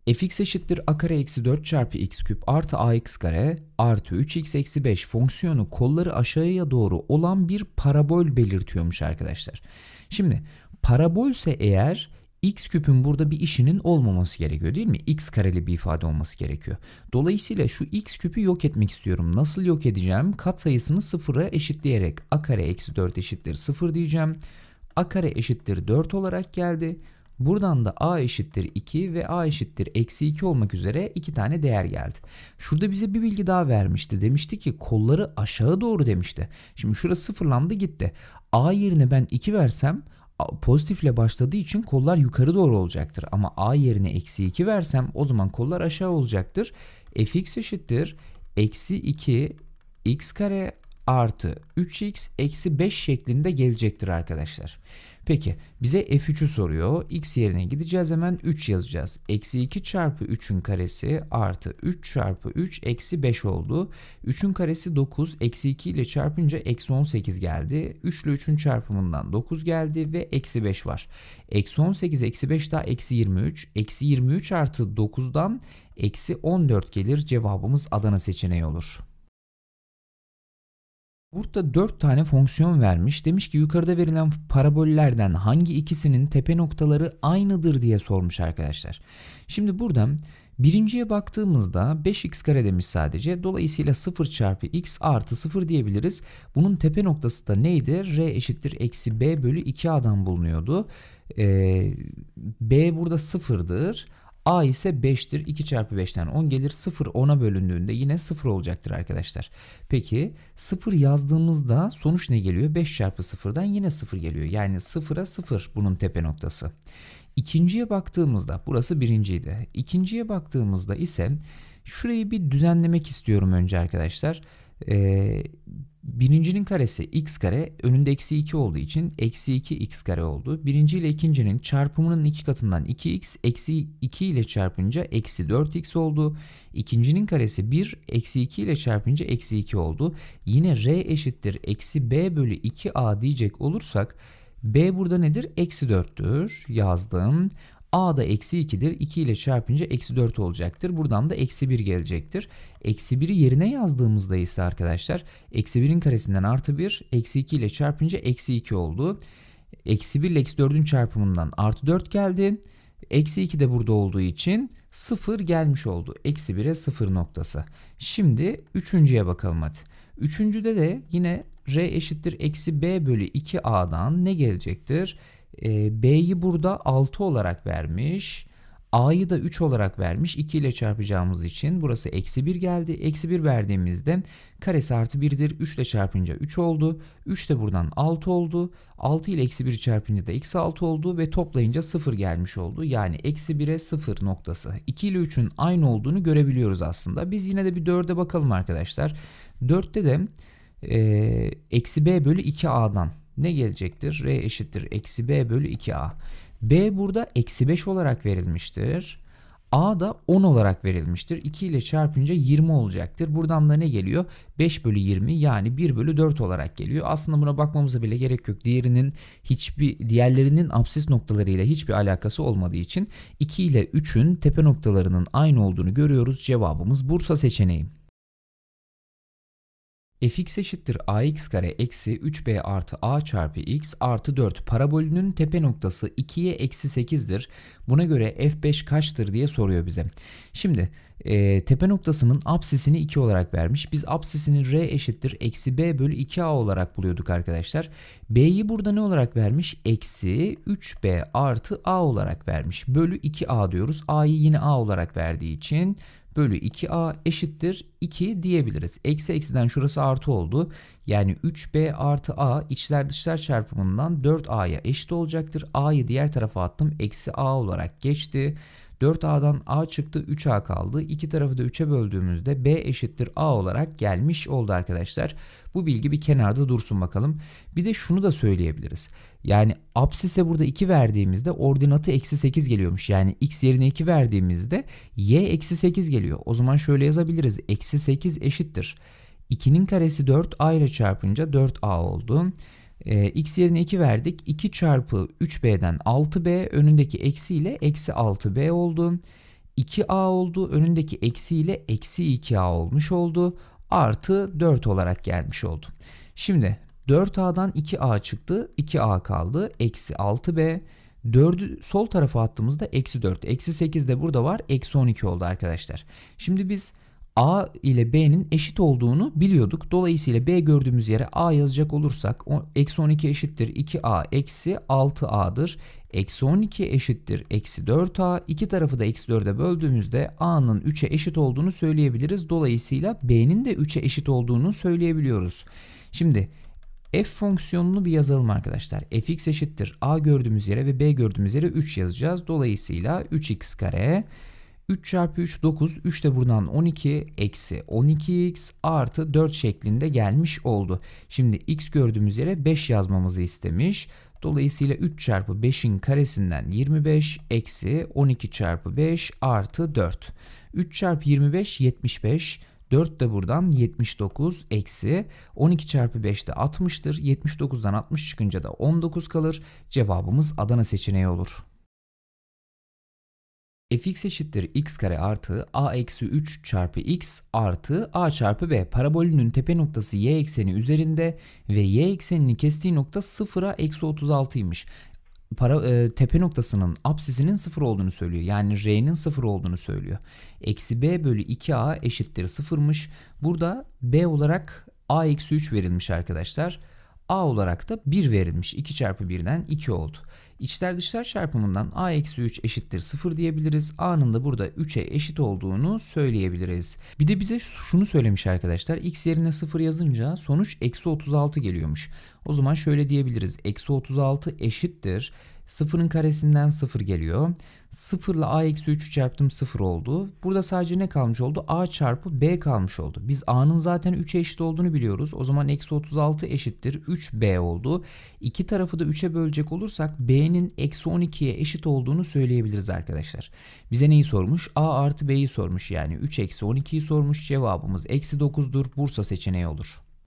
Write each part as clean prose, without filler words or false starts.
Fx eşittir a kare eksi 4 çarpı x küp artı ax kare artı 3x eksi 5 fonksiyonu kolları aşağıya doğru olan bir parabol belirtiyormuş arkadaşlar. Şimdi parabolse eğer x küpün burada bir işinin olmaması gerekiyor değil mi? X kareli bir ifade olması gerekiyor. Dolayısıyla şu x küpü yok etmek istiyorum. Nasıl yok edeceğim? Katsayısını sıfıra eşitleyerek a kare eksi 4 eşittir 0 diyeceğim. A kare eşittir 4 olarak geldi. Buradan da a eşittir 2 ve a eşittir eksi 2 olmak üzere 2 tane değer geldi. Şurada bize bir bilgi daha vermişti. Demişti ki kolları aşağı doğru demişti. Şimdi şurası sıfırlandı gitti. A yerine ben 2 versem pozitifle başladığı için kollar yukarı doğru olacaktır. Ama a yerine eksi 2 versem o zaman kollar aşağı olacaktır. Fx eşittir eksi 2 x kare artı 3x eksi 5 şeklinde gelecektir arkadaşlar. Peki bize f3'ü soruyor. X yerine gideceğiz, hemen 3 yazacağız. Eksi 2 çarpı 3'ün karesi artı 3 çarpı 3 eksi 5 oldu. 3'ün karesi 9. Eksi 2 ile çarpınca eksi 18 geldi. 3 ile 3'ün çarpımından 9 geldi ve eksi 5 var. Eksi 18 eksi 5 daha eksi 23. Eksi 23 artı 9'dan eksi 14 gelir. Cevabımız Adana seçeneği olur. Burada 4 tane fonksiyon vermiş. Demiş ki yukarıda verilen parabollerden hangi ikisinin tepe noktaları aynıdır diye sormuş arkadaşlar. Şimdi buradan birinciye baktığımızda 5x kare demiş sadece. Dolayısıyla 0 çarpı x artı 0 diyebiliriz. Bunun tepe noktası da neydi? R eşittir eksi b bölü 2a'dan bulunuyordu. B burada 0'dır. A ise 5'tir. 2 çarpı 5'ten 10 gelir. 0 10'a bölündüğünde yine 0 olacaktır arkadaşlar. Peki 0 yazdığımızda sonuç ne geliyor? 5 çarpı 0'dan yine 0 geliyor. Yani 0'a 0 bunun tepe noktası. İkinciye baktığımızda burası birinciydi. İkinciye baktığımızda ise şurayı bir düzenlemek istiyorum önce arkadaşlar. Birincinin karesi x kare, önünde eksi 2 olduğu için eksi 2 x kare oldu. Birinci ile ikincinin çarpımının 2 katından 2x, eksi 2 ile çarpınca eksi 4x oldu. İkincinin karesi 1, eksi 2 ile çarpınca eksi 2 oldu. Yine r eşittir eksi b bölü 2a diyecek olursak b burada nedir? Eksi 4'tür. Yazdım. A da eksi 2'dir. 2 ile çarpınca eksi 4 olacaktır. Buradan da eksi 1 gelecektir. Eksi 1'i yerine yazdığımızda ise arkadaşlar eksi 1'in karesinden artı 1, eksi 2 ile çarpınca eksi 2 oldu. Eksi 1 ile eksi 4'ün çarpımından artı 4 geldi. Eksi 2 de burada olduğu için 0 gelmiş oldu. Eksi 1'e 0 noktası. Şimdi üçüncüye bakalım hadi. Üçüncüde de yine r eşittir eksi b bölü 2a'dan ne gelecektir? B'yi burada 6 olarak vermiş. A'yı da 3 olarak vermiş. 2 ile çarpacağımız için burası eksi 1 geldi. Eksi 1 verdiğimizde karesi artı 1'dir. 3 ile çarpınca 3 oldu. 3 de buradan 6 oldu. 6 ile eksi 1 çarpınca da eksi 6 oldu ve toplayınca 0 gelmiş oldu. Yani eksi 1'e 0 noktası. 2 ile 3'ün aynı olduğunu görebiliyoruz aslında. Biz yine de bir 4'e bakalım arkadaşlar. 4'te de eksi b bölü 2a'dan ne gelecektir? R eşittir eksi b bölü 2a. B burada eksi 5 olarak verilmiştir. A da 10 olarak verilmiştir. 2 ile çarpınca 20 olacaktır. Buradan da ne geliyor? 5 bölü 20 yani 1 bölü 4 olarak geliyor. Aslında buna bakmamıza bile gerek yok. Diğerlerinin apsis noktalarıyla hiçbir alakası olmadığı için 2 ile 3'ün tepe noktalarının aynı olduğunu görüyoruz. Cevabımız Bursa seçeneği. Fx eşittir ax kare eksi 3b artı a çarpı x artı 4 parabolünün tepe noktası 2'ye eksi 8'dir. Buna göre f5 kaçtır diye soruyor bize. Şimdi tepe noktasının apsisini 2 olarak vermiş. Biz apsisini r eşittir eksi b bölü 2a olarak buluyorduk arkadaşlar. B'yi burada ne olarak vermiş? Eksi 3b artı a olarak vermiş. Bölü 2a diyoruz. A'yı yine a olarak verdiği için bölü 2a eşittir 2 diyebiliriz. Eksi eksiden şurası artı oldu. Yani 3b artı a içler dışlar çarpımından 4a'ya eşit olacaktır. A'yı diğer tarafa attım. Eksi a olarak geçti. 4a'dan a çıktı, 3a kaldı. İki tarafı da 3'e böldüğümüzde b eşittir a olarak gelmiş oldu arkadaşlar. Bu bilgi bir kenarda dursun bakalım. Bir de şunu da söyleyebiliriz. Yani apsise burada 2 verdiğimizde ordinatı eksi 8 geliyormuş. Yani x yerine 2 verdiğimizde y eksi 8 geliyor. O zaman şöyle yazabiliriz. Eksi 8 eşittir. 2'nin karesi 4, a ile çarpınca 4a oldu. X yerine 2 verdik. 2 çarpı 3b'den 6b önündeki eksi ile eksi 6b oldu. 2a oldu. Önündeki eksi ile eksi 2a olmuş oldu. Artı 4 olarak gelmiş oldu. Şimdi 4a'dan 2a çıktı. 2a kaldı. Eksi 6b. 4'ü sol tarafa attığımızda eksi 4. Eksi 8 de burada var. Eksi 12 oldu arkadaşlar. Şimdi biz a ile b'nin eşit olduğunu biliyorduk. Dolayısıyla b gördüğümüz yere a yazacak olursak eksi 12 eşittir 2a eksi 6a'dır. Eksi 12 eşittir eksi 4a. İki tarafı da eksi 4'e böldüğümüzde a'nın 3'e eşit olduğunu söyleyebiliriz. Dolayısıyla b'nin de 3'e eşit olduğunu söyleyebiliyoruz. Şimdi f fonksiyonunu bir yazalım arkadaşlar. Fx eşittir a gördüğümüz yere ve b gördüğümüz yere 3 yazacağız. Dolayısıyla 3x kare 3 çarpı 3 9, 3 de buradan 12 eksi 12x artı 4 şeklinde gelmiş oldu. Şimdi x gördüğümüz yere 5 yazmamızı istemiş. Dolayısıyla 3 çarpı 5'in karesinden 25 eksi 12 çarpı 5 artı 4. 3 çarpı 25 75. 4 de buradan 79 eksi 12 çarpı 5 de 60'tır. 79'dan 60 çıkınca da 19 kalır. Cevabımız Adana seçeneği olur. Fx eşittir x kare artı a eksi 3 çarpı x artı a çarpı b. Parabolünün tepe noktası y ekseni üzerinde ve y eksenini kestiği nokta 0'a eksi 36'ymış. Tepe noktasının apsisinin 0 olduğunu söylüyor. Yani r'nin 0 olduğunu söylüyor. Eksi b bölü 2a eşittir 0'mış. Burada b olarak a eksi 3 verilmiş arkadaşlar. A olarak da 1 verilmiş. 2 çarpı 1'den 2 oldu. İçler dışlar çarpımından a eksi 3 eşittir 0 diyebiliriz. A'nın da burada 3'e eşit olduğunu söyleyebiliriz. Bir de bize şunu söylemiş arkadaşlar. X yerine 0 yazınca sonuç eksi 36 geliyormuş. O zaman şöyle diyebiliriz. Eksi 36 eşittir. 0'ın karesinden 0 geliyor. 0 ile a eksi 3'ü çarptım 0 oldu. Burada sadece ne kalmış oldu? A çarpı b kalmış oldu. Biz a'nın zaten 3'e eşit olduğunu biliyoruz. O zaman eksi 36 eşittir 3b oldu. İki tarafı da 3'e bölecek olursak b'nin eksi 12'ye eşit olduğunu söyleyebiliriz arkadaşlar. Bize neyi sormuş? A artı b'yi sormuş. Yani 3 eksi 12'yi sormuş. Cevabımız eksi 9'dur. Bursa seçeneği olur.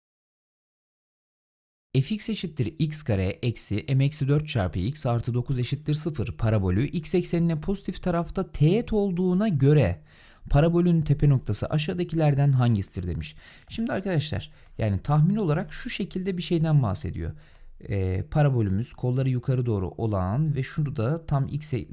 Fx eşittir x kare eksi m eksi 4 çarpı x artı 9 eşittir 0 parabolü x eksenine pozitif tarafta teğet olduğuna göre parabolün tepe noktası aşağıdakilerden hangisidir demiş. Şimdi arkadaşlar yani tahmin olarak şu şekilde bir şeyden bahsediyor. Parabolümüz kolları yukarı doğru olan ve şurada tam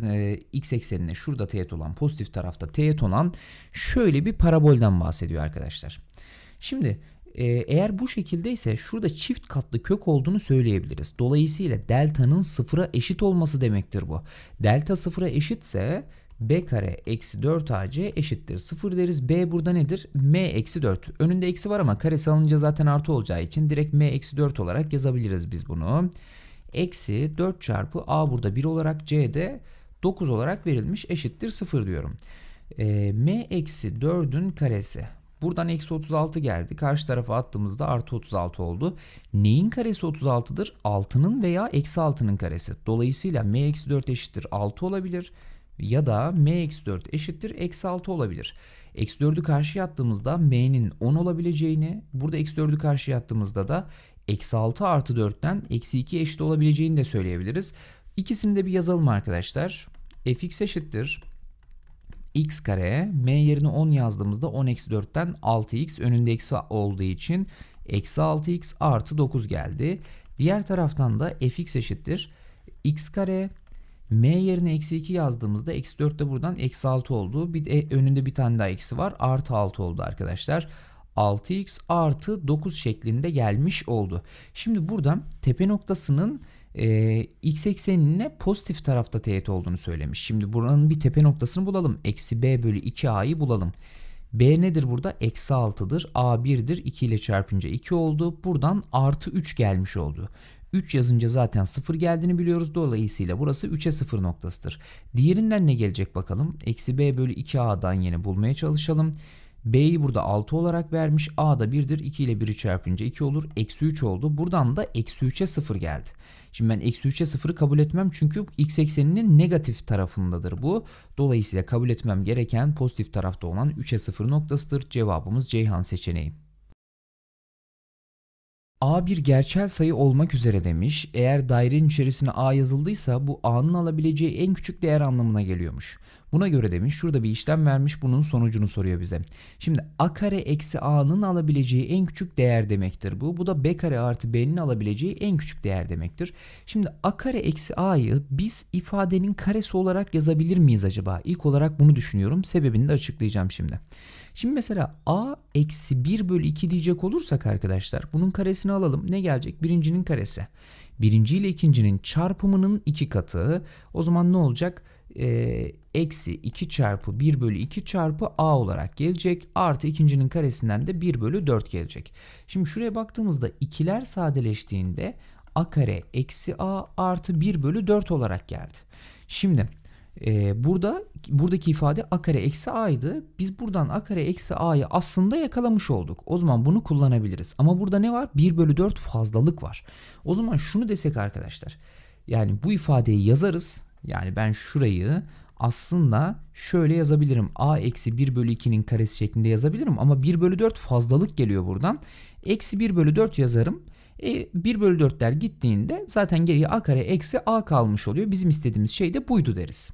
x eksenine şurada teğet olan pozitif tarafta teğet olan şöyle bir parabolden bahsediyor arkadaşlar. Şimdi eğer bu şekildeyse şurada çift katlı kök olduğunu söyleyebiliriz. Dolayısıyla delta'nın sıfıra eşit olması demektir bu. Delta sıfıra eşitse b kare eksi 4ac eşittir 0 deriz. B burada nedir? M eksi 4. Önünde eksi var ama karesi alınca zaten artı olacağı için direkt M eksi 4 olarak yazabiliriz biz bunu. Eksi 4 çarpı a burada 1 olarak c de 9 olarak verilmiş eşittir 0 diyorum. M eksi 4'ün karesi. Buradan eksi 36 geldi. Karşı tarafa attığımızda artı 36 oldu. Neyin karesi 36'dır? 6'nın veya eksi 6'nın karesi. Dolayısıyla m eksi 4 eşittir 6 olabilir. Ya da m eksi 4 eşittir eksi 6 olabilir. Eksi 4'ü karşıya attığımızda m'nin 10 olabileceğini, burada eksi 4'ü karşıya attığımızda da eksi 6 artı 4'ten eksi 2 eşit olabileceğini de söyleyebiliriz. İkisini de bir yazalım arkadaşlar. Fx eşittir x kare, m yerine 10 yazdığımızda 10 eksi 4'ten 6x önünde eksi olduğu için eksi 6x artı 9 geldi. Diğer taraftan da fx eşittir x kare, m yerine eksi 2 yazdığımızda eksi 4 de buradan eksi 6 oldu. Bir de önünde bir tane daha eksi var, artı 6 oldu arkadaşlar. 6x artı 9 şeklinde gelmiş oldu. Şimdi buradan tepe noktasının x eksenine pozitif tarafta teğet olduğunu söylemiş. Şimdi buranın bir tepe noktasını bulalım. Eksi b bölü 2a'yı bulalım. B nedir burada? Eksi 6'dır. A 1'dir. 2 ile çarpınca 2 oldu. Buradan artı 3 gelmiş oldu. 3 yazınca zaten 0 geldiğini biliyoruz. Dolayısıyla burası 3'e 0 noktasıdır. Diğerinden ne gelecek bakalım? Eksi b bölü 2a'dan yine bulmaya çalışalım. B'yi burada 6 olarak vermiş. A da 1'dir. 2 ile 1'i çarpınca 2 olur. Eksi 3 oldu. Buradan da eksi 3'e 0 geldi. Şimdi ben eksi 3'e 0'ı kabul etmem. Çünkü x ekseninin negatif tarafındadır bu. Dolayısıyla kabul etmem gereken pozitif tarafta olan 3'e 0 noktasıdır. Cevabımız Ceyhan seçeneği. A bir gerçel sayı olmak üzere demiş. Eğer dairenin içerisine A yazıldıysa bu A'nın alabileceği en küçük değer anlamına geliyormuş. Buna göre demiş şurada bir işlem vermiş, bunun sonucunu soruyor bize. Şimdi a kare eksi a'nın alabileceği en küçük değer demektir bu. Bu da b kare artı b'nin alabileceği en küçük değer demektir. Şimdi a kare eksi a'yı biz ifadenin karesi olarak yazabilir miyiz acaba? İlk olarak bunu düşünüyorum. Sebebini de açıklayacağım şimdi. Şimdi mesela a eksi 1 bölü 2 diyecek olursak arkadaşlar bunun karesini alalım. Ne gelecek? Birincinin karesi. Birinci ile ikincinin çarpımının 2 katı. O zaman ne olacak? Eksi 2 çarpı 1 bölü 2 çarpı a olarak gelecek. Artı ikincinin karesinden de 1 bölü 4 gelecek. Şimdi şuraya baktığımızda ikiler sadeleştiğinde a kare eksi a artı 1 bölü 4 olarak geldi. Şimdi buradaki ifade a kare eksi a'ydı. Biz buradan a kare eksi a'yı aslında yakalamış olduk. O zaman bunu kullanabiliriz. Ama burada ne var? 1 bölü 4 fazlalık var. O zaman şunu desek arkadaşlar. Yani bu ifadeyi yazarız. Yani ben şurayı aslında şöyle yazabilirim. A eksi 1 bölü 2'nin karesi şeklinde yazabilirim. Ama 1 bölü 4 fazlalık geliyor buradan. Eksi 1 bölü 4 yazarım. 1 bölü 4'ler gittiğinde zaten geriye a kare eksi a kalmış oluyor. Bizim istediğimiz şey de buydu deriz.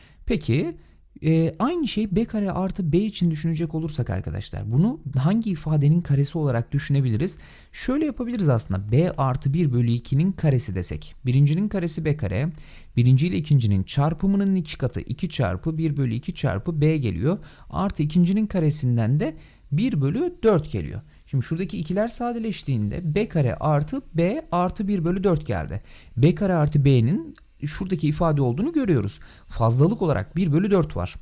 Peki aynı şey b kare artı b için düşünecek olursak arkadaşlar bunu hangi ifadenin karesi olarak düşünebiliriz? Şöyle yapabiliriz aslında, b artı 1 bölü 2'nin karesi desek. Birincinin karesi b kare, birinci ile ikincinin çarpımının 2 katı 2 çarpı 1 bölü 2 çarpı b geliyor. Artı ikincinin karesinden de 1 bölü 4 geliyor. Şimdi şuradaki ikiler sadeleştiğinde b kare artı b artı 1 bölü 4 geldi. B kare artı b'nin şuradaki ifade olduğunu görüyoruz. Fazlalık olarak 1 bölü 4 var.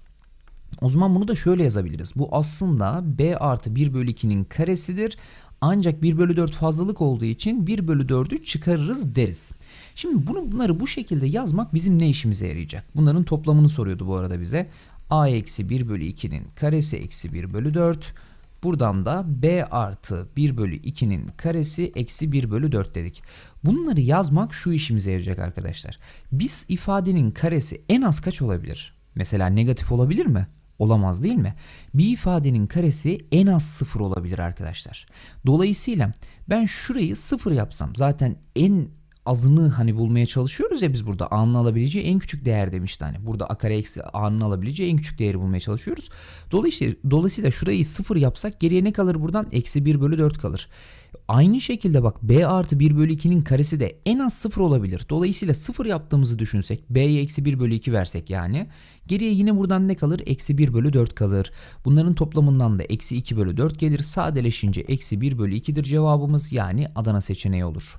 O zaman bunu da şöyle yazabiliriz. Bu aslında b artı 1 bölü 2'nin karesidir. Ancak 1 bölü 4 fazlalık olduğu için 1 bölü 4'ü çıkarırız deriz. Şimdi bunları bu şekilde yazmak bizim ne işimize yarayacak? Bunların toplamını soruyordu bu arada bize. a eksi 1 bölü 2'nin karesi eksi 1 bölü 4. Buradan da b artı 1 bölü 2'nin karesi eksi 1 bölü 4 dedik. Bunları yazmak şu işimize yarayacak arkadaşlar. Biz ifadenin karesi en az kaç olabilir? Mesela negatif olabilir mi? Olamaz değil mi? Bir ifadenin karesi en az 0 olabilir arkadaşlar. Dolayısıyla ben şurayı 0 yapsam, zaten en azını hani bulmaya çalışıyoruz ya biz burada, a'nın alabileceği en küçük değer demişti hani. Burada a kare eksi a'nın alabileceği en küçük değeri bulmaya çalışıyoruz. Dolayısıyla şurayı 0 yapsak geriye ne kalır buradan? Eksi 1 bölü 4 kalır. Aynı şekilde bak b artı 1 bölü 2'nin karesi de en az 0 olabilir. Dolayısıyla 0 yaptığımızı düşünsek, b'ye eksi 1 bölü 2 versek yani. Geriye yine buradan ne kalır? Eksi 1 bölü 4 kalır. Bunların toplamından da eksi 2 bölü 4 gelir. Sadeleşince eksi 1 bölü 2'dir cevabımız, yani Adana seçeneği olur.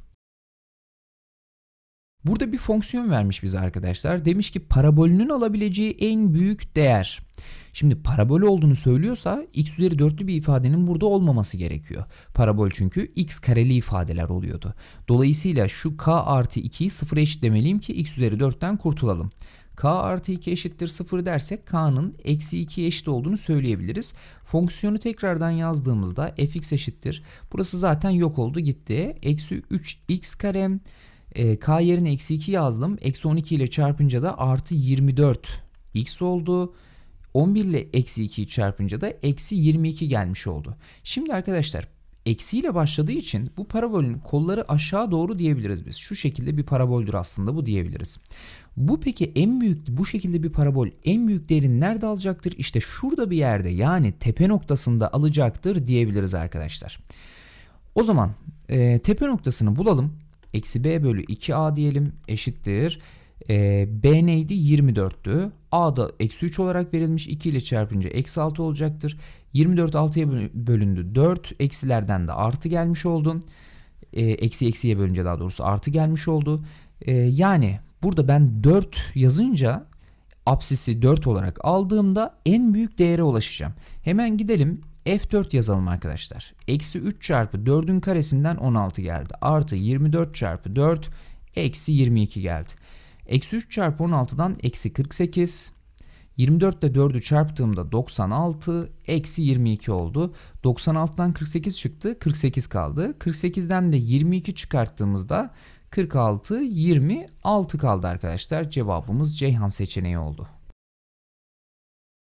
Burada bir fonksiyon vermiş bize arkadaşlar. Demiş ki parabolünün alabileceği en büyük değer. Şimdi parabol olduğunu söylüyorsa x üzeri 4'lü bir ifadenin burada olmaması gerekiyor. Parabol çünkü x kareli ifadeler oluyordu. Dolayısıyla şu k artı 2'yi 0'a eşitlemeliyim ki x üzeri 4'ten kurtulalım. K artı 2 eşittir 0 dersek k'nın eksi 2'ye eşit olduğunu söyleyebiliriz. Fonksiyonu tekrardan yazdığımızda fx eşittir. Burası zaten yok oldu gitti. Eksi 3x kare. K yerine eksi 2 yazdım. Eksi 12 ile çarpınca da artı 24 x oldu. 11 ile eksi 2'yi çarpınca da eksi 22 gelmiş oldu. Şimdi arkadaşlar eksiyle başladığı için bu parabolün kolları aşağı doğru diyebiliriz biz. Şu şekilde bir paraboldür aslında bu diyebiliriz. Bu peki bu şekilde bir parabol en büyük değerini nerede alacaktır? İşte şurada bir yerde, yani tepe noktasında alacaktır diyebiliriz arkadaşlar. O zaman tepe noktasını bulalım. Eksi b bölü 2a diyelim eşittir. B neydi? 24'tü. A da eksi 3 olarak verilmiş. 2 ile çarpınca eksi 6 olacaktır. 24 6'ya bölündü. 4 eksilerden de artı gelmiş oldu. Eksi eksiye bölünce daha doğrusu artı gelmiş oldu. Yani burada ben 4 yazınca apsisi 4 olarak aldığımda en büyük değere ulaşacağım. Hemen gidelim. F4 yazalım arkadaşlar. Eksi 3 çarpı 4'ün karesinden 16 geldi. Artı 24 çarpı 4 eksi 22 geldi. Eksi 3 çarpı 16'dan eksi 48. 24 ile 4'ü çarptığımda 96 eksi 22 oldu. 96'dan 48 çıktı. 48 kaldı. 48'den de 22 çıkarttığımızda 46 26 kaldı arkadaşlar. Cevabımız Ceyhan seçeneği oldu.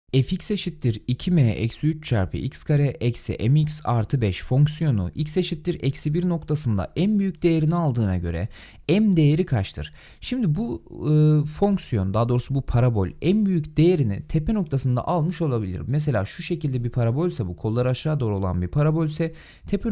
fx eşittir 2m eksi 3 çarpı x kare eksi mx artı 5 fonksiyonu x eşittir eksi 1 noktasında en büyük değerini aldığına göre m değeri kaçtır? Şimdi bu fonksiyon, daha doğrusu bu parabol en büyük değerini tepe noktasında almış olabilir. Mesela şu şekilde bir parabolse, bu kolları aşağı doğru olan bir parabolse tepe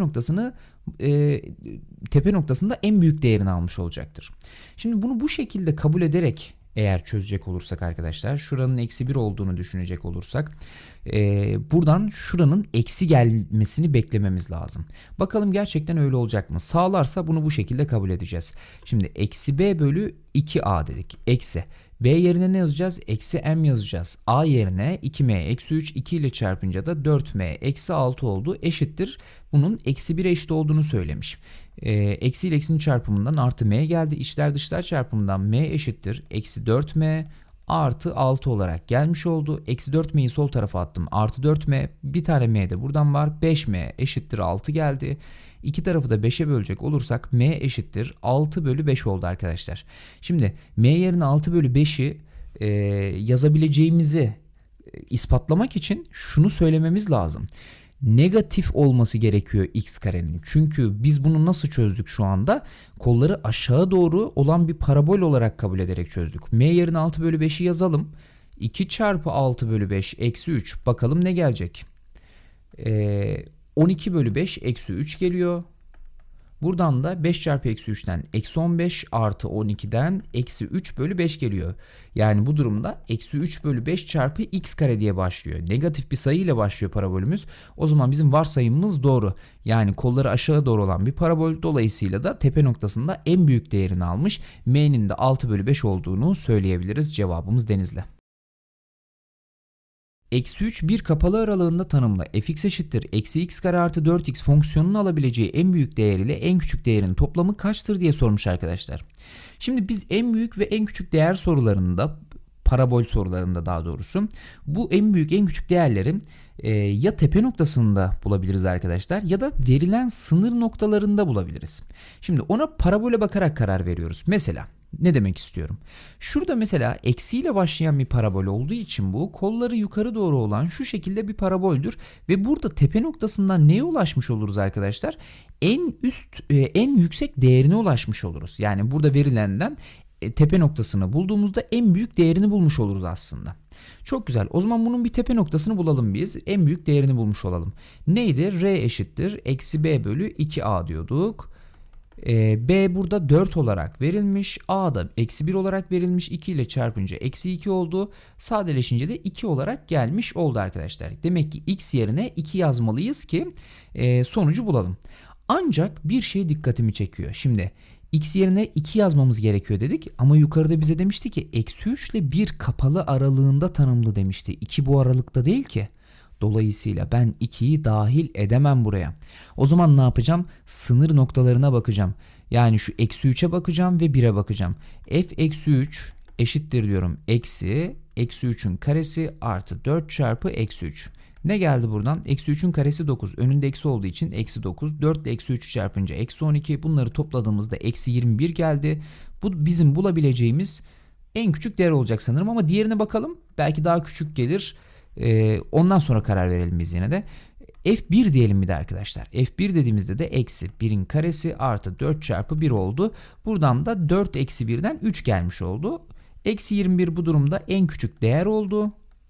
noktasında en büyük değerini almış olacaktır. Şimdi bunu bu şekilde kabul ederek eğer çözecek olursak arkadaşlar, şuranın eksi 1 olduğunu düşünecek olursak buradan şuranın eksi gelmesini beklememiz lazım. Bakalım gerçekten öyle olacak mı? Sağlarsa bunu bu şekilde kabul edeceğiz. Şimdi eksi b bölü 2a dedik. Eksi. B yerine ne yazacağız? Eksi m yazacağız. A yerine 2m eksi 3, 2 ile çarpınca da 4m eksi 6 oldu. Eşittir. Bunun eksi 1'e eşit olduğunu söylemiş. Eksi ile eksinin çarpımından artı m geldi. İçler dışlar çarpımından m eşittir. Eksi 4m artı 6 olarak gelmiş oldu. Eksi 4m'yi sol tarafa attım. Artı 4m, bir tane m de buradan var. 5m eşittir 6 geldi. İki tarafı da 5'e bölecek olursak m eşittir 6 bölü 5 oldu arkadaşlar. Şimdi m yerine 6 bölü 5'i yazabileceğimizi ispatlamak için şunu söylememiz lazım. Negatif olması gerekiyor x karenin. Çünkü biz bunu nasıl çözdük şu anda? Kolları aşağı doğru olan bir parabol olarak kabul ederek çözdük. M yerine 6 bölü 5'i yazalım. 2 çarpı 6 bölü 5 eksi 3. Bakalım ne gelecek? 12 bölü 5 eksi 3 geliyor. Buradan da 5 çarpı eksi 3'ten eksi 15 artı 12'den eksi 3 bölü 5 geliyor. Yani bu durumda eksi 3 bölü 5 çarpı x kare diye başlıyor. Negatif bir sayı ile başlıyor parabolümüz. O zaman bizim varsayımımız doğru. Yani kolları aşağı doğru olan bir parabol, dolayısıyla da tepe noktasında en büyük değerini almış. M'nin de 6 bölü 5 olduğunu söyleyebiliriz. Cevabımız Denizli. Eksi 3 bir kapalı aralığında tanımlı fx eşittir eksi x kare artı 4x fonksiyonunun alabileceği en büyük değer ile en küçük değerin toplamı kaçtır diye sormuş arkadaşlar. Şimdi biz en büyük ve en küçük değer sorularında, parabol sorularında daha doğrusu, bu en büyük en küçük değerleri ya tepe noktasında bulabiliriz arkadaşlar ya da verilen sınır noktalarında bulabiliriz. Şimdi ona parabole bakarak karar veriyoruz. Mesela ne demek istiyorum? Şurada mesela eksiyle başlayan bir parabol olduğu için bu kolları yukarı doğru olan şu şekilde bir paraboldür ve burada tepe noktasından neye ulaşmış oluruz arkadaşlar? En yüksek değerine ulaşmış oluruz. Yani burada verilenden tepe noktasını bulduğumuzda en büyük değerini bulmuş oluruz aslında. Çok güzel. O zaman bunun bir tepe noktasını bulalım biz. En büyük değerini bulmuş olalım. Neydi? R eşittir eksi b bölü 2a diyorduk. B burada 4 olarak verilmiş. A da eksi 1 olarak verilmiş. 2 ile çarpınca eksi 2 oldu. Sadeleşince de 2 olarak gelmiş oldu arkadaşlar. Demek ki x yerine 2 yazmalıyız ki sonucu bulalım. Ancak bir şey dikkatimi çekiyor. Şimdi x yerine 2 yazmamız gerekiyor dedik. Ama yukarıda bize demişti ki eksi 3 ile 1 kapalı aralığında tanımlı demişti. 2 bu aralıkta değil ki. Dolayısıyla ben 2'yi dahil edemem buraya. O zaman ne yapacağım? Sınır noktalarına bakacağım. Yani şu eksi 3'e bakacağım ve 1'e bakacağım. F eksi 3 eşittir diyorum. Eksi 3'ün karesi artı 4 çarpı eksi 3. Ne geldi buradan? Eksi 3'ün karesi 9. Önünde eksi olduğu için eksi 9. 4 ile eksi 3'ü çarpınca eksi 12. Bunları topladığımızda eksi 21 geldi. Bu bizim bulabileceğimiz en küçük değer olacak sanırım. Ama diğerine bakalım. Belki daha küçük gelir. Ondan sonra karar verelim biz yine de. F1 diyelim bir de arkadaşlar. F1 dediğimizde de eksi 1'in karesi artı 4 çarpı 1 oldu. Buradan da 4 eksi 1'den 3 gelmiş oldu. Eksi 21 bu durumda en küçük değer oldu.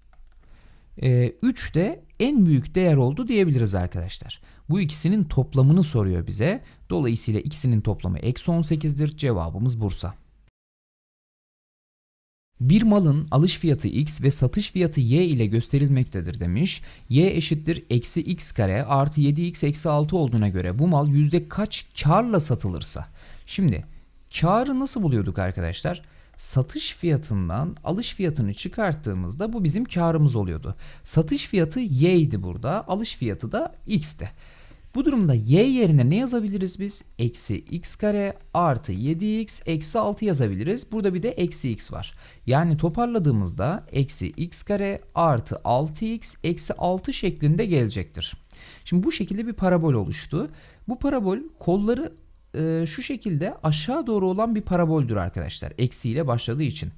3 de en büyük değer oldu diyebiliriz arkadaşlar. Bu ikisinin toplamını soruyor bize. Dolayısıyla ikisinin toplamı eksi 18'dir. Cevabımız Bursa. Bir malın alış fiyatı x ve satış fiyatı y ile gösterilmektedir demiş. Y eşittir eksi x kare artı 7x eksi 6 olduğuna göre bu mal yüzde kaç karla satılırsa. Şimdi karı nasıl buluyorduk arkadaşlar? Satış fiyatından alış fiyatını çıkarttığımızda bu bizim karımız oluyordu. Satış fiyatı y idi burada, alış fiyatı da x'ti. Bu durumda y yerine ne yazabiliriz biz? Eksi x kare artı 7x eksi 6 yazabiliriz. Burada bir de eksi x var. Yani toparladığımızda eksi x kare artı 6x eksi 6 şeklinde gelecektir. Şimdi bu şekilde bir parabol oluştu. Bu parabol kolları şu şekilde aşağı doğru olan bir paraboldür arkadaşlar. Eksiyle başladığı için.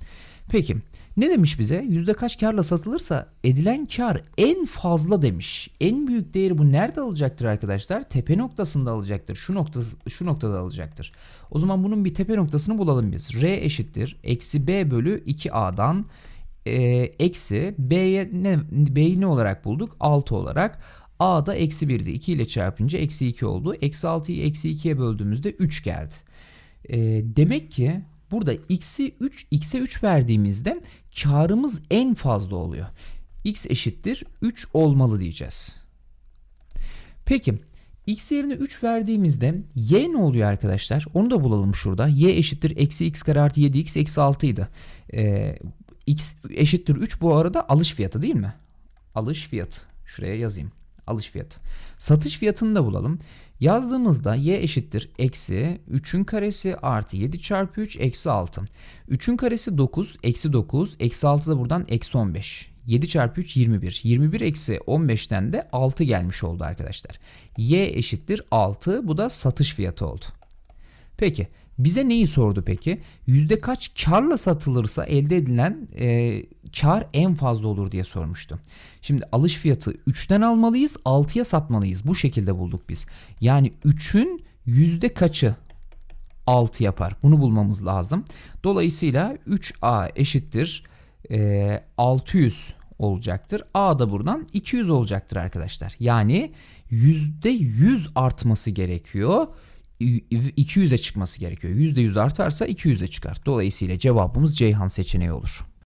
Peki ne demiş bize? Yüzde kaç karla satılırsa edilen kar en fazla demiş. En büyük değeri bu nerede alacaktır arkadaşlar? Tepe noktasında alacaktır. Şu noktada alacaktır. O zaman bunun bir tepe noktasını bulalım biz. R eşittir eksi B bölü 2A'dan eksi B'yi ne olarak bulduk? 6 olarak. A'da eksi 1'di. 2 ile çarpınca eksi 2 oldu. Eksi 6'yı eksi 2'ye böldüğümüzde 3 geldi. Demek ki burada x'e 3 verdiğimizde karımız en fazla oluyor. X eşittir 3 olmalı diyeceğiz. Peki x yerine 3 verdiğimizde y ne oluyor arkadaşlar? Onu da bulalım şurada. Y eşittir eksi x kare artı 7x eksi 6 idi. X eşittir 3 bu arada alış fiyatı değil mi? Alış fiyatı. Şuraya yazayım. Alış fiyatı. Satış fiyatını da bulalım. Yazdığımızda y eşittir eksi 3'ün karesi artı 7 çarpı 3 eksi 6. 3'ün karesi 9 eksi 9 eksi 6 da buradan eksi 15. 7 çarpı 3 21. 21 eksi 15'ten de 6 gelmiş oldu arkadaşlar. Y eşittir 6. Bu da satış fiyatı oldu. Peki bize neyi sordu peki? Yüzde kaç karla satılırsa elde edilen kar en fazla olur diye sormuştu. Şimdi alış fiyatı 3'ten almalıyız, 6'ya satmalıyız. Bu şekilde bulduk biz. Yani 3'ün yüzde kaçı 6 yapar? Bunu bulmamız lazım. Dolayısıyla 3A eşittir 600 olacaktır. A da buradan 200 olacaktır arkadaşlar. Yani %100 artması gerekiyor. 200'e çıkması gerekiyor. %100 artarsa 200'e çıkar. Dolayısıyla cevabımız Ceyhan seçeneği olur.